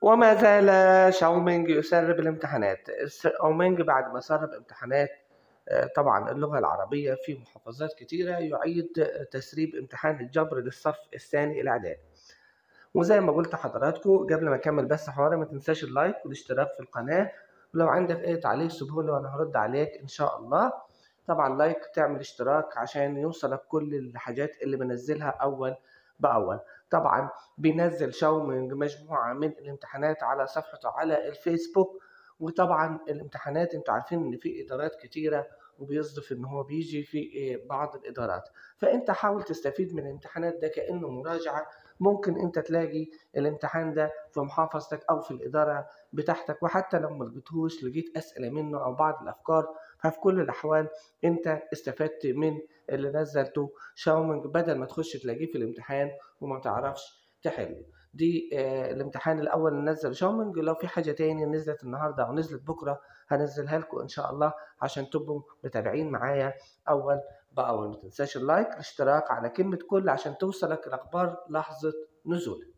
وما زال شاومينج يسرب الامتحانات. شاومينج بعد ما سرب امتحانات طبعا اللغة العربية في محافظات كتيرة يعيد تسريب امتحان الجبر للصف الثاني الإعدادي. وزي ما قلت لحضراتكم قبل ما أكمل بس حواري، ما تنساش اللايك والاشتراك في القناة، ولو عندك أي تعليق سيبه لي وأنا هرد عليك إن شاء الله. طبعا لايك، تعمل اشتراك عشان يوصلك كل الحاجات اللي بنزلها أول بأول. طبعا بينزل شاومينج مجموعة من الامتحانات على صفحته على الفيسبوك. وطبعا الامتحانات انتوا عارفين ان في ادارات كتيرة، وبيصدف ان هو بيجي في بعض الادارات، فانت حاول تستفيد من الامتحانات ده كأنه مراجعة. ممكن انت تلاقي الامتحان ده في محافظتك او في الادارة بتاعتك، وحتى لو ما لقيتهوش لقيت اسئلة منه او بعض الافكار، ففي كل الاحوال انت استفدت من اللي نزلته شاومينج، بدل ما تخش تلاقيه في الامتحان وما تعرفش تحله. دي الامتحان الاول اللي نزل شاومينج. لو في حاجه تاني نزلت النهارده او نزلت بكره هنزلها لكم ان شاء الله، عشان تبقوا متابعين معايا اول باول. ما تنساش اللايك، الاشتراك على كلمه كل، عشان توصلك الاخبار لحظه نزول.